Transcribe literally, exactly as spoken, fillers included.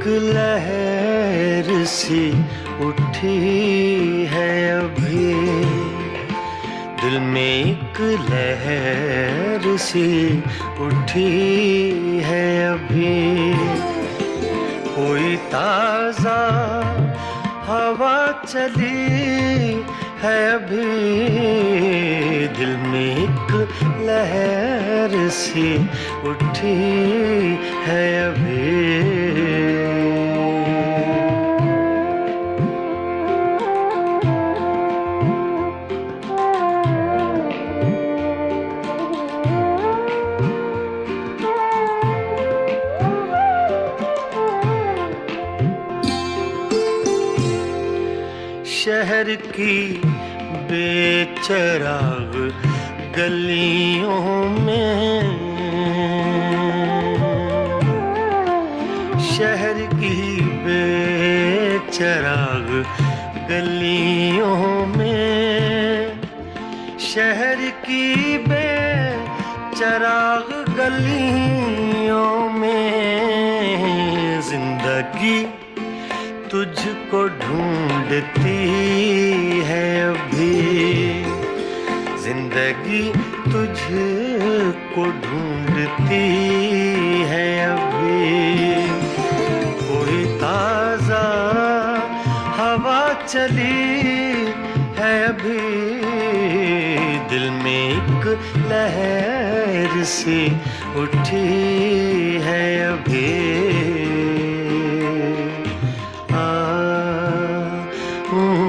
लहर सी उठी है अभी, दिल में एक लहर सी उठी है अभी। कोई ताजा हवा चली है अभी, दिल में एक लहर सी उठी है अभी। शहर की बेचराग गलियों में, शहर की बेचराग गलियों में, शहर की बेचराग गलियों में जिंदगी तुझको ढूंढती है अभी, जिंदगी तुझको ढूंढती है अभी। कोई ताजा हवा चली है अभी, दिल में एक लहर सी उठी है अभी।